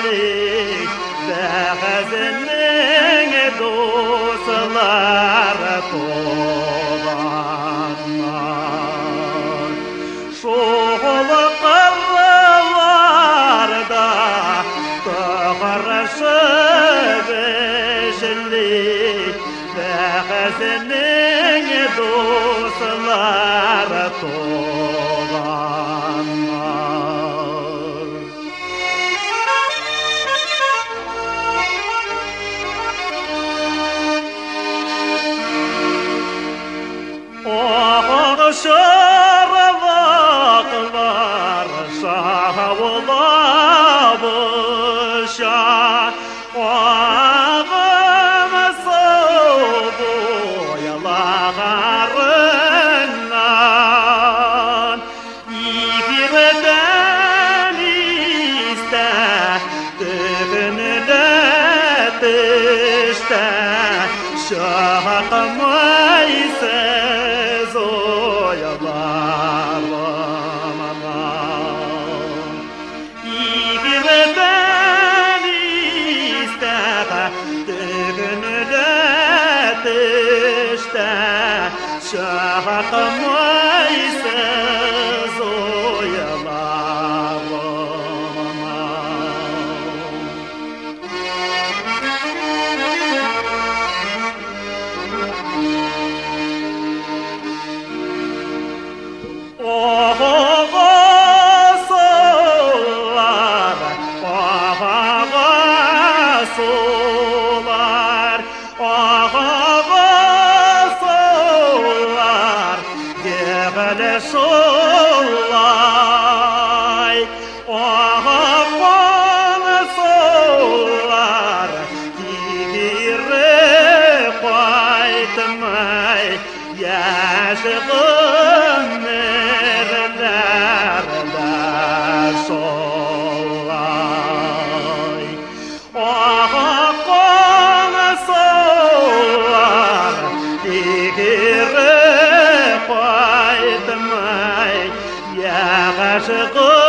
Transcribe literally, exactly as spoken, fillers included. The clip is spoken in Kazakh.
Yeşillik bәғазінің досылары толанар. Шолы қырларда тұғыршы бәжілік бәғазінің досылары толанар. Шаралақлар шауылап ұша, ағымысы боялағарынан, егерден істі түгінілі тішті, шақымайсыз ояларымынан. Егерден істі түгінілі тішті, шақымайсыз ояларымынан. Оғасылар, оғасылар, оғасылар, дегілі шулай. Оғасылар, кегері қайтмай, яшығым солай. Оғасылар, егері қайтмай, яғашығы